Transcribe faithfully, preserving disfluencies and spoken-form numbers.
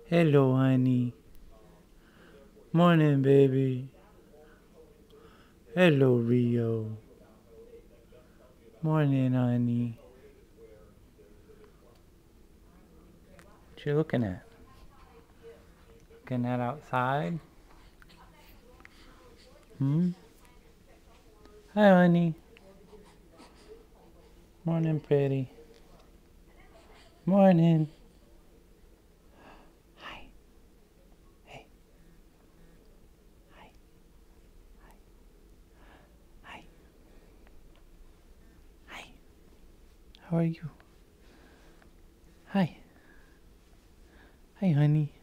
Hello, honey. Morning, baby. Hello, Rio. Morning, honey. What you looking at? Looking at outside? Hmm? Hi, honey. Morning, pretty. Morning. Hi. Hey. Hi. Hi. Hi. How are you? Hi. Hi, honey.